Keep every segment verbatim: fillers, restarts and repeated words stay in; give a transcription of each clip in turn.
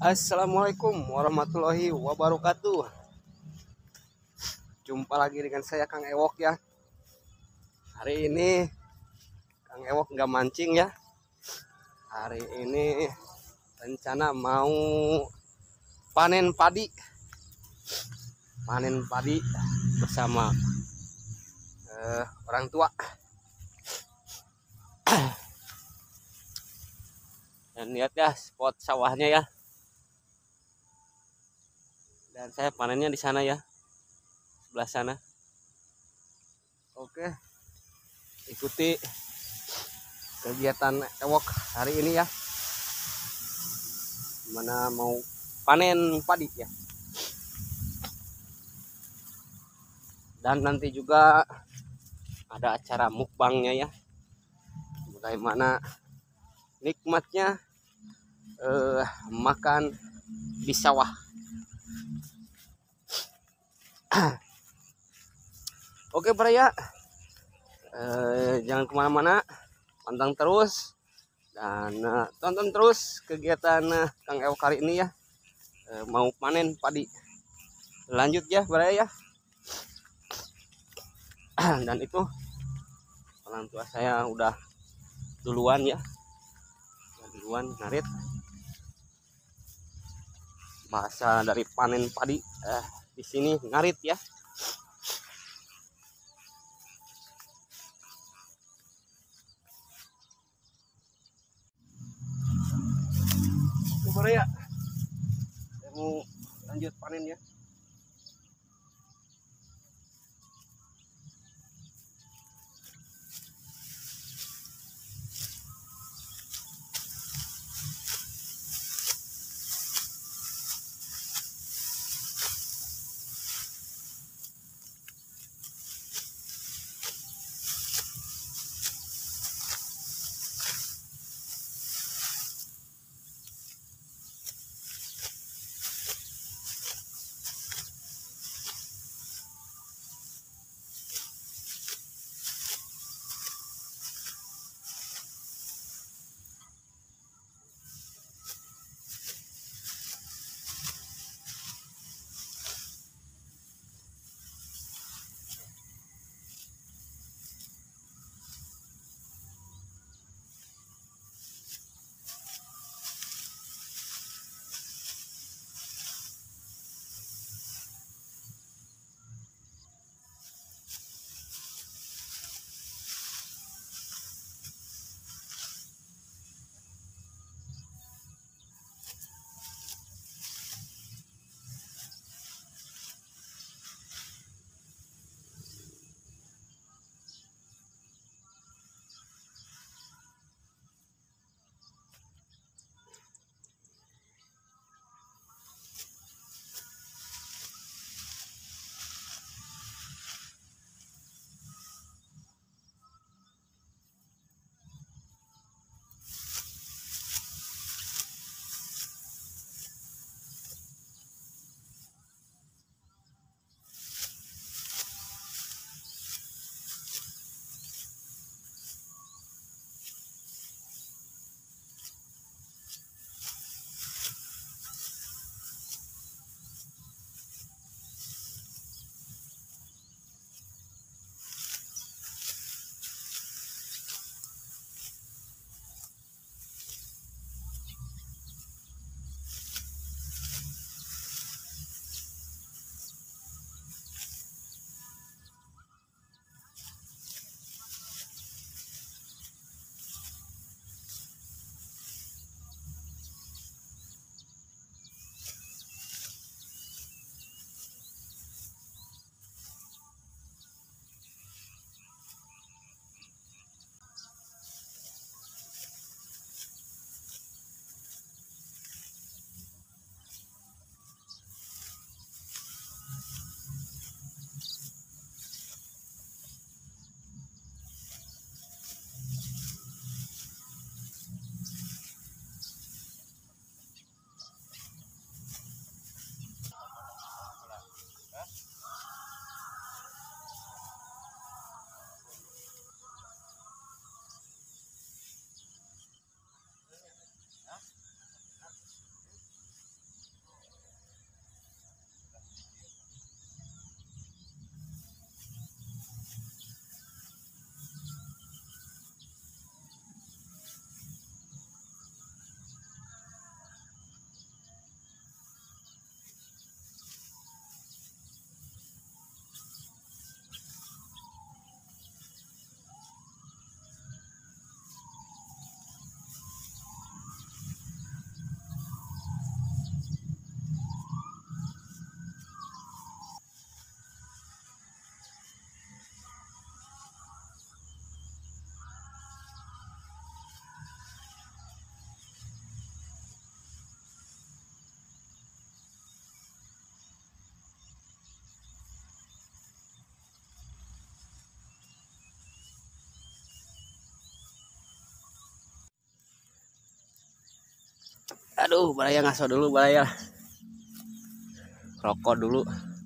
Assalamualaikum warahmatullahi wabarakatuh. Jumpa lagi dengan saya Kang Ewok ya. Hari ini Kang Ewok nggak mancing ya. Hari ini rencana mau panen padi. Panen padi bersama eh, orang tua. Dan lihat ya spot sawahnya ya. Dan saya panennya di sana ya, sebelah sana. Oke, ikuti kegiatan Ewok hari ini ya, mana mau panen padi ya. Dan nanti juga ada acara mukbangnya ya, bagaimana nikmatnya eh, makan di sawah. Oke para ya, eh, jangan kemana-mana, pantang terus dan eh, tonton terus kegiatan eh, Kang Ewok hari ini ya, eh, mau panen padi. Lanjut ya para ya. Dan itu orang tua saya udah duluan ya, udah duluan ngarit. Bahasa dari panen padi eh, di sini ngarit ya. Coba ya, saya mau lanjut panen ya. Aduh, baraya ngaso dulu baraya. Rokok dulu.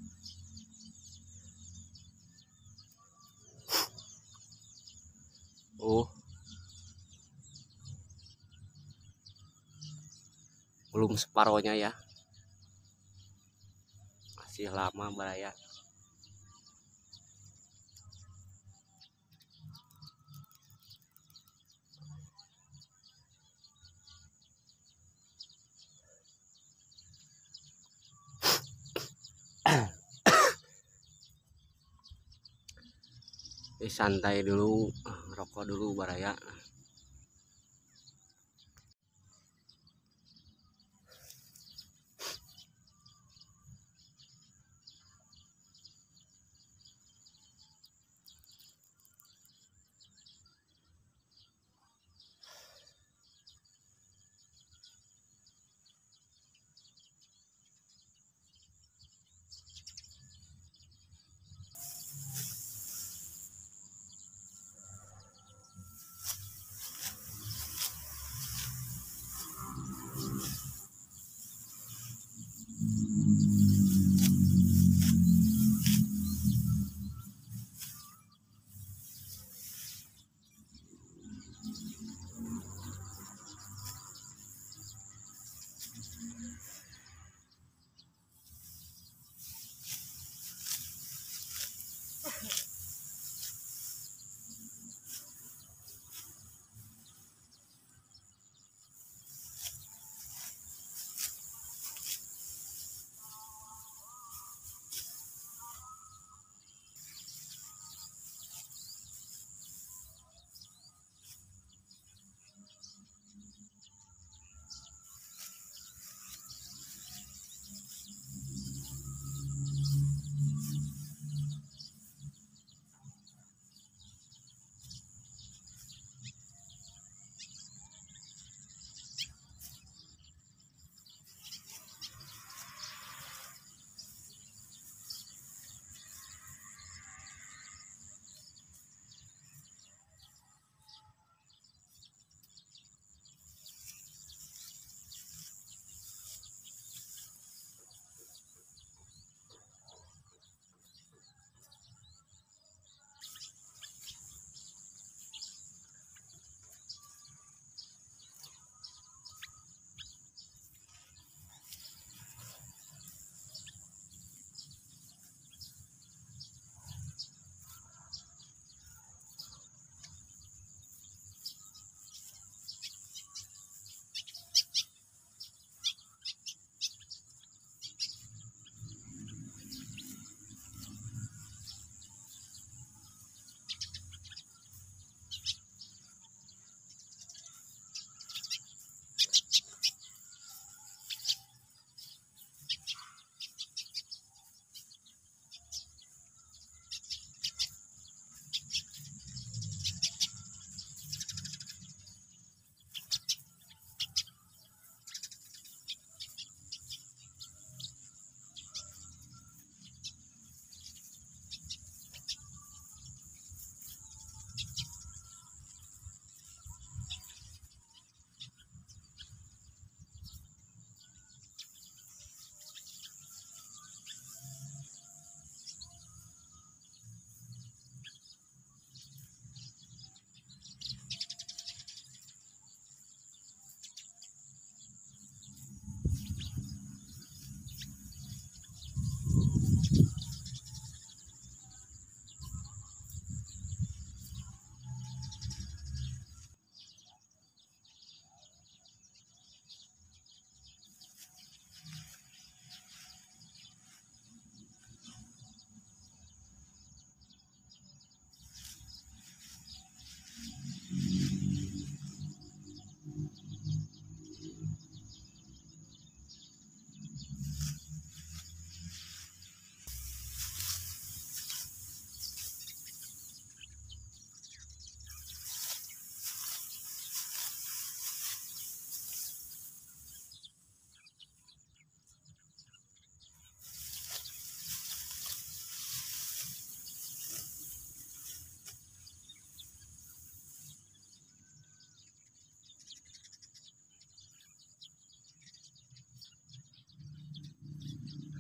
Oh. Belum separohnya ya. Masih lama baraya. Eh, santai dulu, rokok dulu baraya.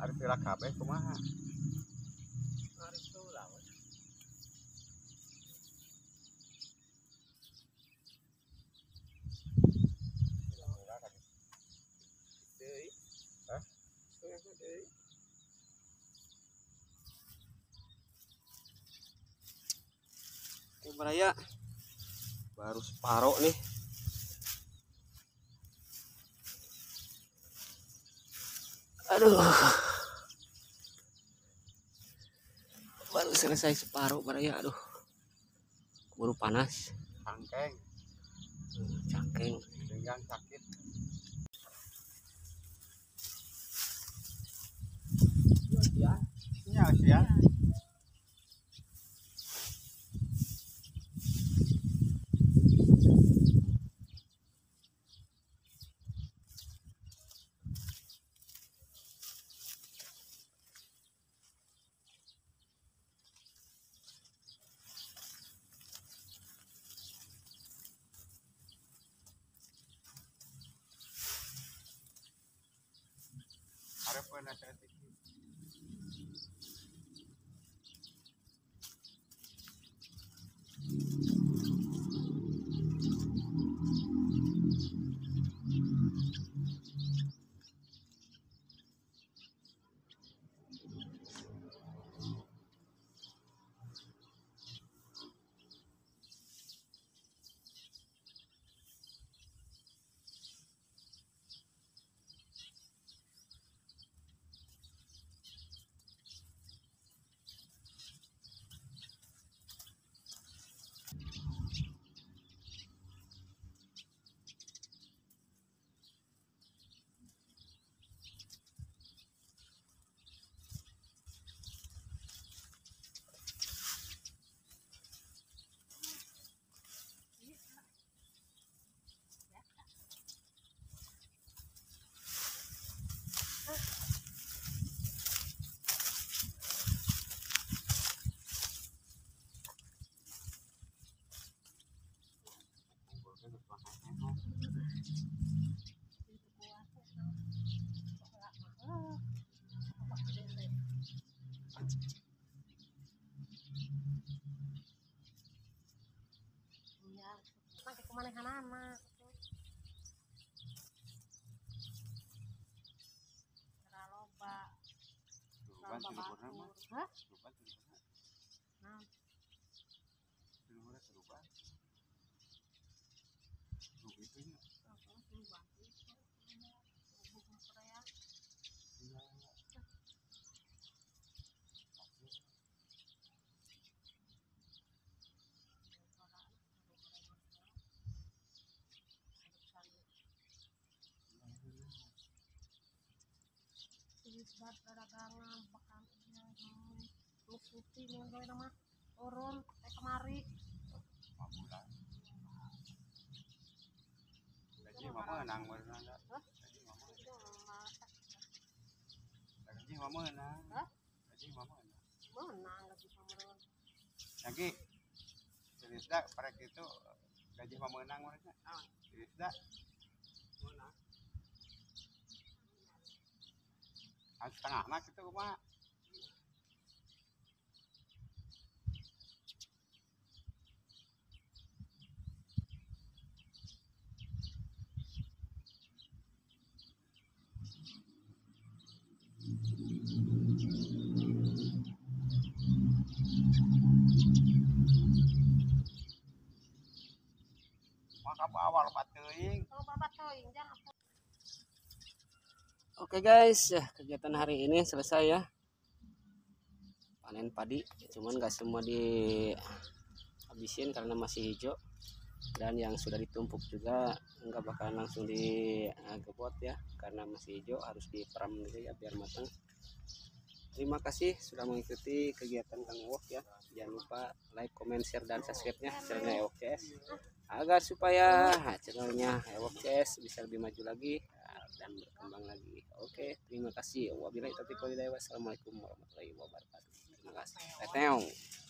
Harus pilih kabeh kumaha. Harus tuh lah. Hah? Oke Baraya, baru separuh nih. Aduh, baru selesai separuh Baraya. Aduh, keburu panas. Cangkeng, Cangkeng. pinggang sakit. Iya sih ya. Harap pernah saya tikit. Pakai kemana-mana mah. Loba. Luban silupurna mah. Hah? Luban silupurna. Nah, Silupurna silupan. Lu gitu nya. apa sih bantu? Bukan Korea. Isbat dagangan bahkan lu suci yang gue nama turun kayak kemari lima bulan. Gaji mama menang berenang enggak? Gaji mama. Gaji mama menang. Hah? Gaji mama menang. menang lagi sama Lagi serius dah pada itu gaji mama menang mereka. Serius dah. Mana? Setengah anak itu mah. Maka awal pateuing. kalau babat toing jangan Oke guys, ya kegiatan hari ini selesai ya. Panen padi, cuman nggak semua dihabisin karena masih hijau. Dan yang sudah ditumpuk juga nggak bakalan langsung digebot ya, karena masih hijau harus diperam dulu ya biar matang. Terima kasih sudah mengikuti kegiatan Kang Ewok ya. Jangan lupa like, comment, share, dan subscribe-nya channelnya Ewok C S agar supaya channelnya Ewok C S bisa lebih maju lagi dan berkembang lagi. Oke, terima kasih. Wabillahi taufiq wal hidayah. Wassalamualaikum warahmatullahi wabarakatuh. Terima kasih. Teteo.